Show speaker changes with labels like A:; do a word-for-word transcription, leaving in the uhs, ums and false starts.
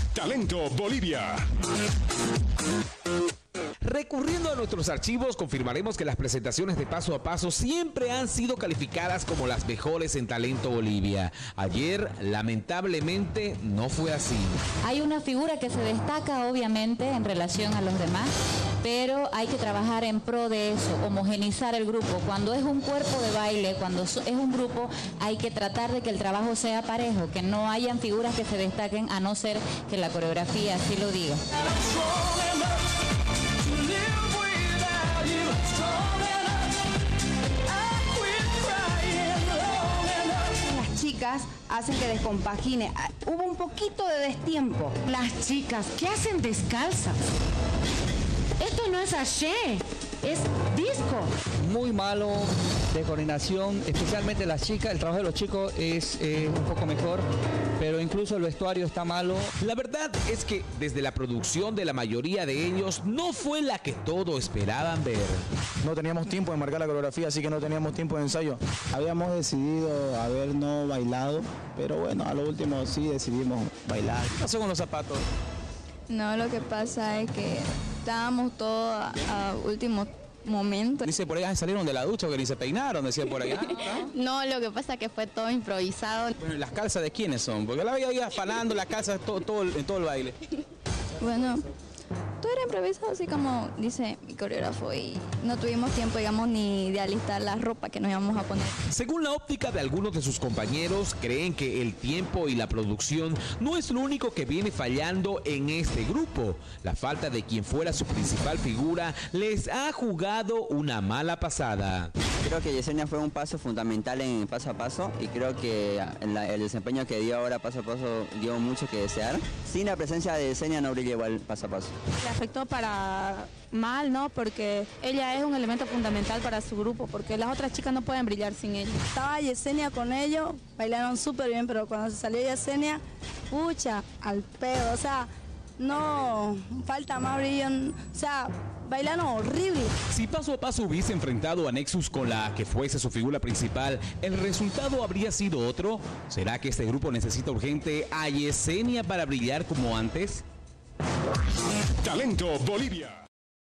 A: Talento Bolivia.
B: Recurriendo a nuestros archivos, confirmaremos que las presentaciones de Paso a Paso siempre han sido calificadas como las mejores en Talento Bolivia. Ayer, lamentablemente, no fue así.
C: Hay una figura que se destaca, obviamente, en relación a los demás, pero hay que trabajar en pro de eso, homogenizar el grupo. Cuando es un cuerpo de baile, cuando es un grupo, hay que tratar de que el trabajo sea parejo, que no hayan figuras que se destaquen, a no ser que la coreografía así lo diga.
D: Hacen que descompagine. Hubo un poquito de destiempo.
E: Las chicas, ¿qué hacen descalzas? Esto no es haché, es disco.
F: Muy malo de coordinación, especialmente las chicas. El trabajo de los chicos es eh, un poco mejor, pero incluso el vestuario está malo.
B: La verdad es que desde la producción de la mayoría de ellos no fue la que todos esperaban ver.
G: No teníamos tiempo de marcar la coreografía, así que no teníamos tiempo de ensayo.
H: Habíamos decidido haber no bailado, pero bueno, a lo último sí decidimos bailar.
F: ¿Qué pasó con los zapatos?
I: No, lo que pasa es que estábamos todos a, a último momento.
F: Dice por ahí, salieron de la ducha o que ni se peinaron, decía por ahí.
I: No, lo que pasa es que fue todo improvisado.
F: Bueno, ¿y las calzas de quiénes son? Porque la veía ahí afanando las calzas todo, todo, en todo el baile.
I: Bueno, todo era improvisado, así como dice mi coreógrafo, y no tuvimos tiempo, digamos, ni de alistar la ropa que nos íbamos a poner.
B: Según la óptica de algunos de sus compañeros, creen que el tiempo y la producción no es lo único que viene fallando en este grupo. La falta de quien fuera su principal figura les ha jugado una mala pasada.
J: Creo que Yesenia fue un paso fundamental en Paso a Paso y creo que en la, el desempeño que dio ahora Paso a Paso dio mucho que desear. Sin la presencia de Yesenia no brilla igual Paso a Paso.
K: Le afectó para mal, ¿no? Porque ella es un elemento fundamental para su grupo, porque las otras chicas no pueden brillar sin ella.
D: Estaba Yesenia con ellos, bailaron súper bien, pero cuando se salió Yesenia, pucha, al pedo, o sea, no, falta más brillo, o sea, bailaron horrible.
B: Si Paso a Paso hubiese enfrentado a Nexus con la que fuese su figura principal, ¿el resultado habría sido otro? ¿Será que este grupo necesita urgente a Yesenia para brillar como antes?
A: Talento Bolivia.